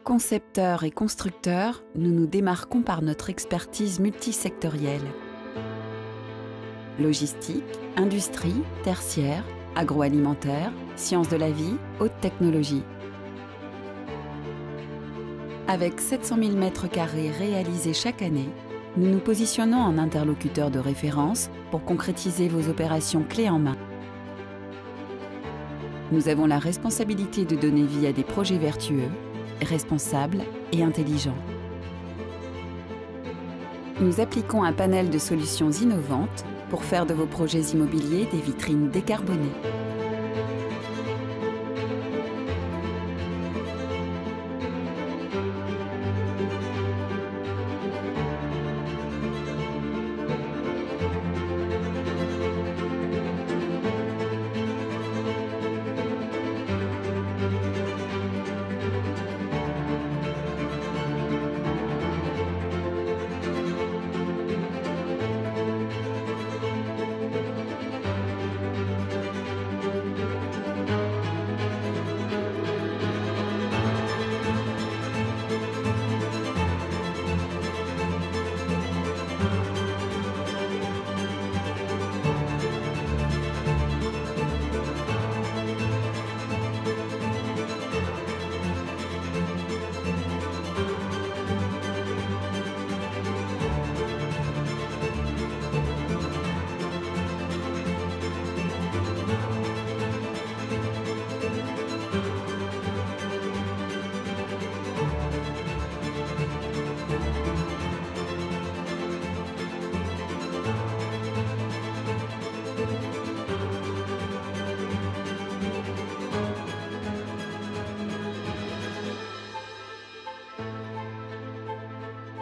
Concepteurs et constructeurs, nous nous démarquons par notre expertise multisectorielle. Logistique, industrie, tertiaire, agroalimentaire, sciences de la vie, haute technologie. Avec 700 000 m² réalisés chaque année, nous nous positionnons en interlocuteur de référence pour concrétiser vos opérations clés en main. Nous avons la responsabilité de donner vie à des projets vertueux, responsables et intelligents. Nous appliquons un panel de solutions innovantes pour faire de vos projets immobiliers des vitrines décarbonées.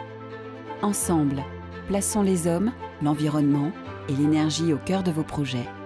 Ensemble, plaçons les hommes, l'environnement et l'énergie au cœur de vos projets.